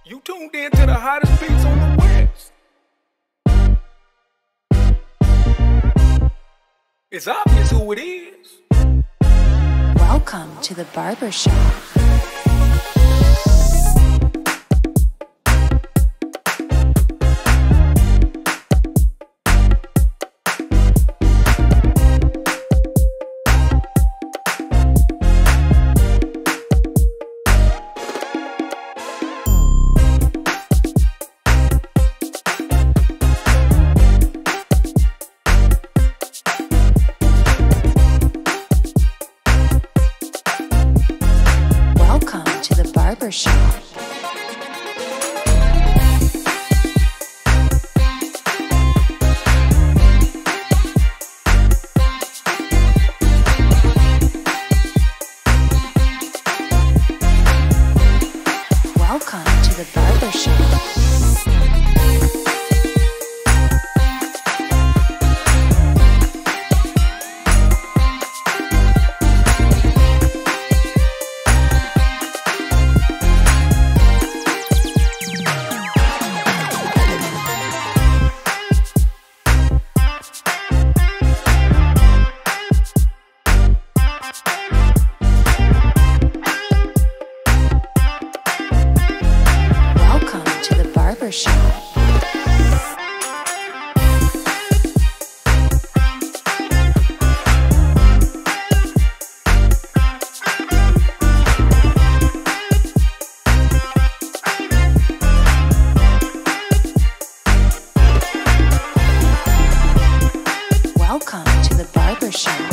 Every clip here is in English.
You tuned in to the hottest beats on the West. It's obvious who it is. Welcome to the barber shop. Barber shop. Welcome to the barber shop. Barber shop. Welcome to the barber shop.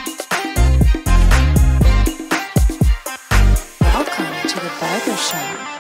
Barber shop.